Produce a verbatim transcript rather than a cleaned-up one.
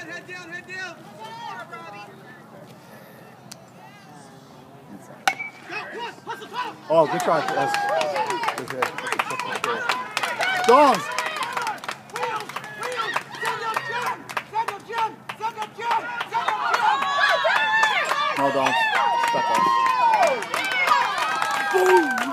head down, head down. Oh, good try. Yes. Good hit. Stones. No, don't. Step up. Boom.